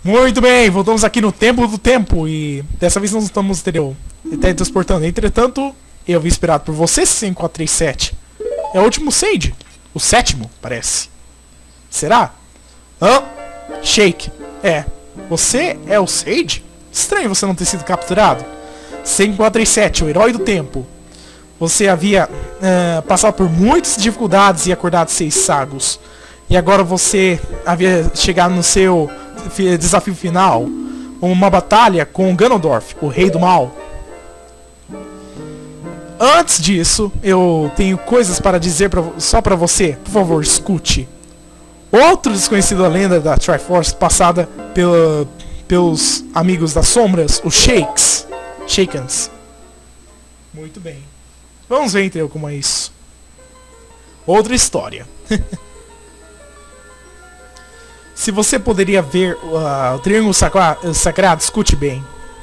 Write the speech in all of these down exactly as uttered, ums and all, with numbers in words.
Muito bem, voltamos aqui no Templo do Tempo e dessa vez nós estamos teletransportando. Entretanto, eu vi inspirado por você, cinco quatro três sete. É o último Sage. O sétimo, parece. Será? Hã? Shake. É. Você é o Sage? Estranho você não ter sido capturado. cinco quatro três sete, o herói do tempo. Você havia uh, passado por muitas dificuldades e acordado seis sagos. E agora você havia chegado no seu desafio final. Uma batalha com Ganondorf, o rei do mal. Antes disso, eu tenho coisas para dizer pra, só pra você. Por favor, escute. Outro desconhecido da lenda da Triforce, passada pela, pelos amigos das sombras, os Shakes. Shakens. Muito bem. Vamos ver então como é isso. Outra história. Se você poderia ver uh, o Triângulo Sacra Sagrado, escute bem.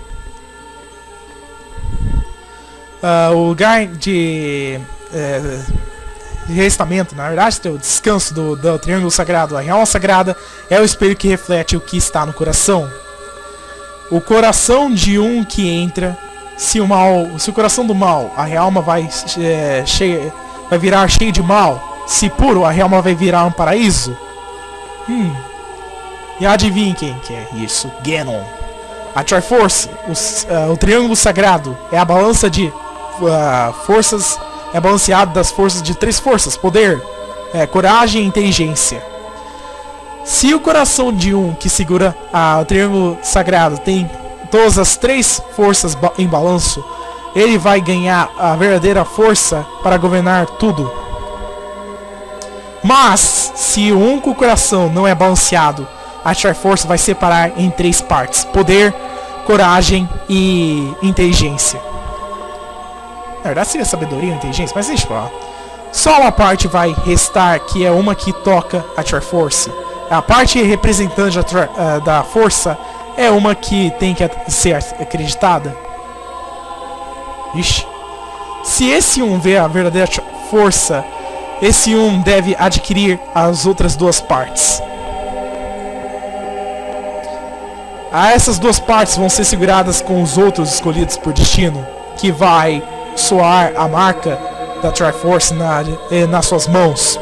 Uh, o lugar de, uh, de restamento, na verdade, o descanso do, do Triângulo Sagrado, a Realma Sagrada, é o espelho que reflete o que está no coração. O coração de um que entra, se o mal, se o coração do mal, a realma vai, é, cheia, vai virar cheio de mal. Se puro, a realma vai virar um paraíso. Hum. E adivinhe quem que é isso? Ganon. A Triforce, o, uh, o Triângulo Sagrado, é a balança de uh, forças, é balanceado das forças de três forças: poder, é, coragem e inteligência. Se o coração de um que segura uh, o Triângulo Sagrado tem todas as três forças ba em balanço, ele vai ganhar a verdadeira força para governar tudo. Mas, se o único coração não é balanceado, a Triforce vai separar em três partes: poder, coragem e inteligência. Na verdade seria sabedoria e inteligência, mas deixa eu falar. Só uma parte vai restar, que é uma que toca a Triforce. A parte representante da, tri uh, da força é uma que tem que ser acreditada. Ixi. Se esse um vê a verdadeira força, esse um deve adquirir as outras duas partes. Ah, essas duas partes vão ser seguradas com os outros escolhidos por destino, que vai soar a marca da Triforce na, eh, nas suas mãos.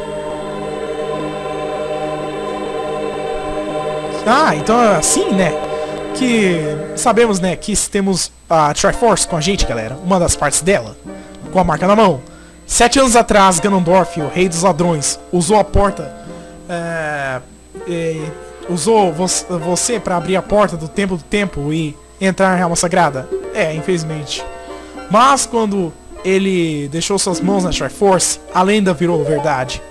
Ah, então é assim, né? Que sabemos, né, que temos a Triforce com a gente, galera. Uma das partes dela, com a marca na mão. Sete anos atrás, Ganondorf, o rei dos ladrões, usou a porta... É, é, usou você para abrir a porta do Templo do Tempo e entrar na Realma Sagrada? É, infelizmente. Mas quando ele deixou suas mãos na Triforce, a lenda virou verdade.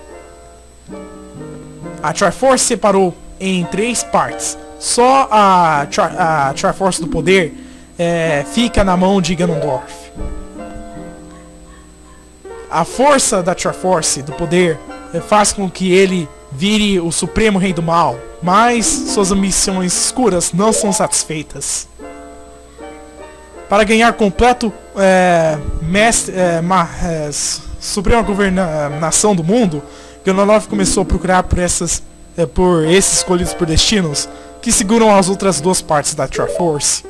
A Triforce separou em três partes. Só a, tri a Triforce do Poder é, fica na mão de Ganondorf. A força da Triforce do Poder é, faz com que ele vire o Supremo Rei do Mal, mas suas ambições escuras não são satisfeitas. Para ganhar completo é, mestre, é, ma, é, suprema governação do mundo, Ganondorf começou a procurar por, essas, é, por esses escolhidos por destinos que seguram as outras duas partes da Triforce.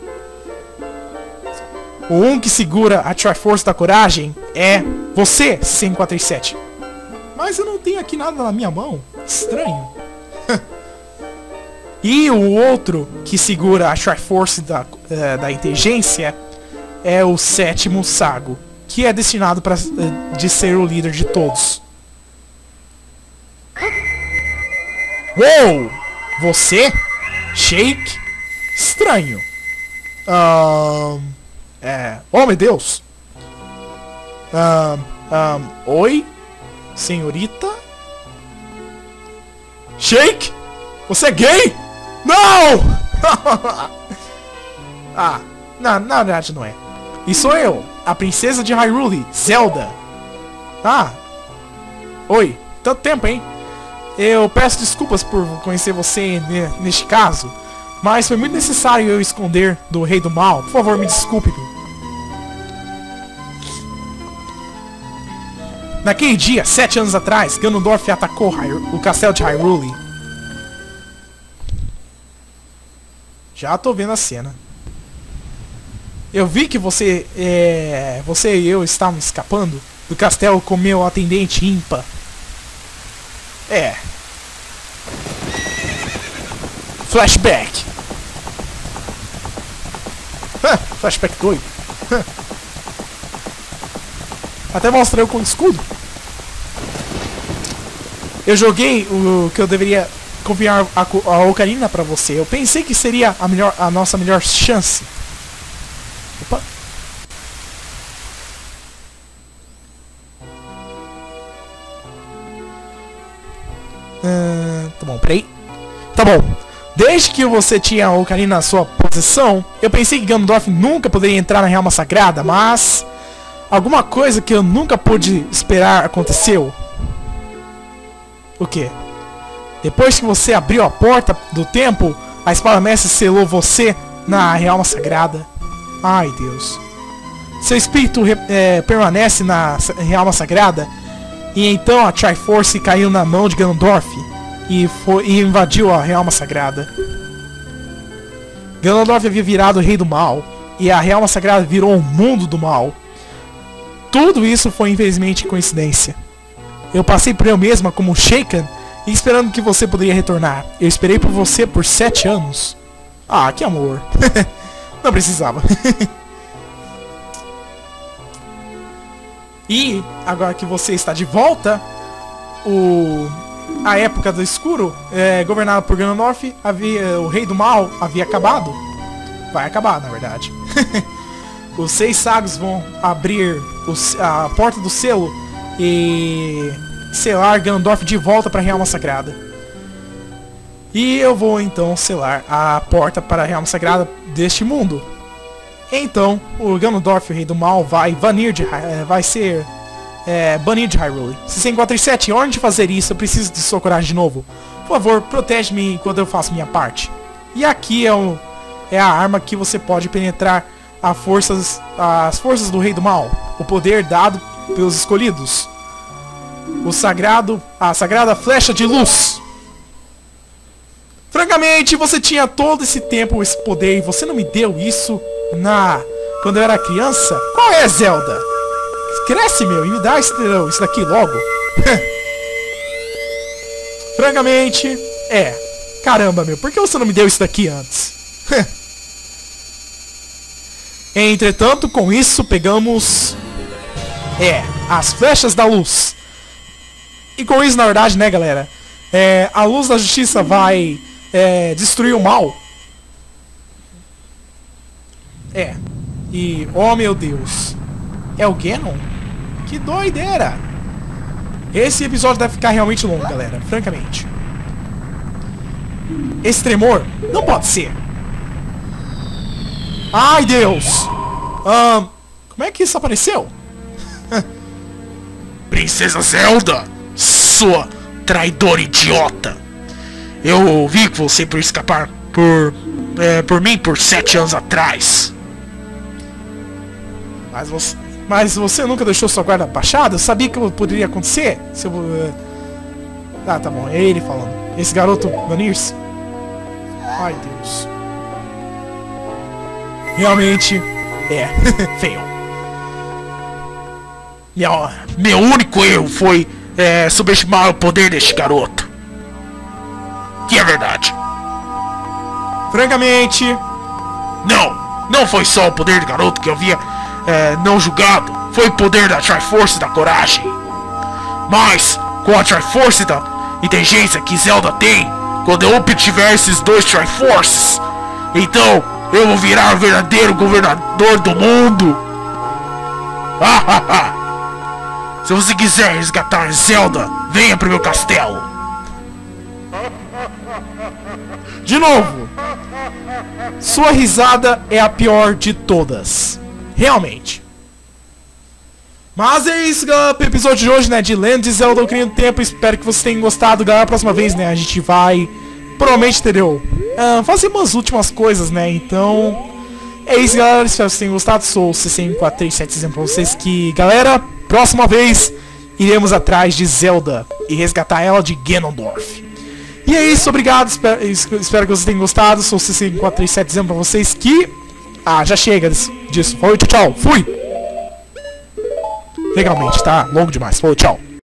O um que segura a Triforce da coragem é você, cinco quatro três sete. Mas eu não tenho aqui nada na minha mão. Estranho. E o outro que segura a Triforce da, uh, da inteligência é o sétimo Sago, que é destinado para uh, de ser o líder de todos. Uou! Você? Shake? Estranho. Um, é... Oh, meu Deus! Um, um, oi? Senhorita? Shake? Você é gay? Não! Ah, na, na verdade não é. E sou eu, a princesa de Hyrule, Zelda. Ah. Oi, tanto tempo, hein? Eu peço desculpas por conhecer você neste caso, mas foi muito necessário eu esconder do Rei do Mal. Por favor, me desculpe-me. Naquele dia, sete anos atrás, Ganondorf atacou Hyru o castelo de Hyrule. Já tô vendo a cena. Eu vi que você, é, você e eu estávamos escapando do castelo com meu atendente ímpar. É. Flashback. Hã, flashback doido. Hã. Até mostra eu com o escudo. Eu joguei o que eu deveria confiar a, a Ocarina pra você. Eu pensei que seria a, melhor, a nossa melhor chance. Opa. Uh, tá bom, peraí. Tá bom. Desde que você tinha a Ocarina na sua posição, eu pensei que Ganondorf nunca poderia entrar na Realma Sagrada, mas... alguma coisa que eu nunca pude esperar aconteceu. O quê? Depois que você abriu a porta do templo, a Espada Mestre selou você na Realma Sagrada. Ai, Deus. Seu espírito é, permanece na Realma Sagrada, e então a Triforce caiu na mão de Ganondorf e, foi, e invadiu a Realma Sagrada. Ganondorf havia virado o Rei do Mal, e a Realma Sagrada virou o mundo do mal. Tudo isso foi infelizmente coincidência. Eu passei por eu mesma como Sheikah e esperando que você poderia retornar. Eu esperei por você por sete anos. Ah, que amor. Não precisava. E agora que você está de volta, o a época do escuro, é, governada por Ganondorf, havia o Rei do Mal havia acabado. Vai acabar, na verdade. Os seis sagos vão abrir os, a porta do selo e selar Ganondorf de volta para a Realma Sagrada. E eu vou então selar a porta para a Realma Sagrada deste mundo. Então, o Ganondorf, o Rei do Mal, vai banir de, vai ser é, banido de Hyrule. sessenta e quatro e sete, antes de fazer isso, eu preciso de sua coragem de novo. Por favor, protege-me enquanto eu faço minha parte. E aqui é, o, é a arma que você pode penetrar a forças, as forças do Rei do Mal. O poder dado pelos escolhidos. O sagrado, a sagrada flecha de luz. Francamente, você tinha todo esse tempo esse poder e você não me deu isso na quando eu era criança? Qual é, Zelda? Cresce, meu, e me dá isso, isso daqui logo. Francamente, é. Caramba, meu, por que você não me deu isso daqui antes? Entretanto, com isso, pegamos... É, as flechas da luz. E com isso, na verdade, né, galera? É, a luz da justiça vai é, destruir o mal. É. E, oh meu Deus. É o Ganon? Que doideira! Esse episódio deve ficar realmente longo, galera. Francamente. Esse tremor não pode ser. Ai, Deus! Um, como é que isso apareceu? Princesa Zelda! Sua traidora idiota! Eu vi que você por escapar por, é, por mim por sete anos atrás. Mas você, mas você nunca deixou sua guarda baixada? Eu sabia que poderia acontecer? Se eu, uh... Ah, tá bom. É ele falando. Esse garoto banir-se. Ai, Deus. Realmente é feio. Meu, meu único erro foi é, subestimar o poder deste garoto. Que é verdade. Francamente, não, não foi só o poder do garoto que eu havia é, não julgado. Foi o poder da Triforce da coragem. Mas com a Triforce da inteligência que Zelda tem, quando eu obtiver esses dois Triforces, então eu vou virar o verdadeiro governador do mundo. Ah, ah, ah. Se você quiser resgatar Zelda, venha pro meu castelo. De novo. Sua risada é a pior de todas. Realmente. Mas é isso, galera, pro episódio de hoje, né, de Legend of Zelda Ocarina do Tempo. Espero que vocês tenham gostado, galera. Próxima vez, né, a gente vai, provavelmente, entendeu? Uh, fazer umas últimas coisas, né, então... É isso, galera, espero que vocês tenham gostado. Sou o C C M quatro três sete dizendo pra vocês que, galera, próxima vez iremos atrás de Zelda e resgatar ela de Ganondorf. E é isso, obrigado. Espero, espero que vocês tenham gostado. Sou o C C quatro três sete dizendo pra vocês que... Ah, já chega disso. disso. Falou, tchau, tchau. Fui! Legalmente, tá? Longo demais. Falou, tchau.